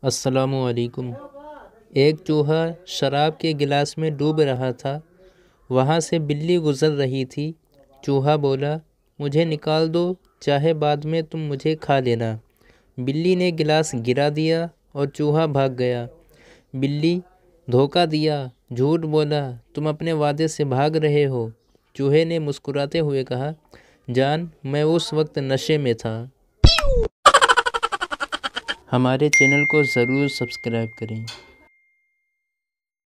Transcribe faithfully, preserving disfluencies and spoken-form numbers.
अस्सलामुअलैकुम। एक चूहा शराब के गिलास में डूब रहा था। वहाँ से बिल्ली गुज़र रही थी। चूहा बोला, मुझे निकाल दो, चाहे बाद में तुम मुझे खा लेना। बिल्ली ने गिलास गिरा दिया और चूहा भाग गया। बिल्ली, धोखा दिया, झूठ बोला, तुम अपने वादे से भाग रहे हो। चूहे ने मुस्कुराते हुए कहा, जान, मैं उस वक्त नशे में था। हमारे चैनल को ज़रूर सब्सक्राइब करें।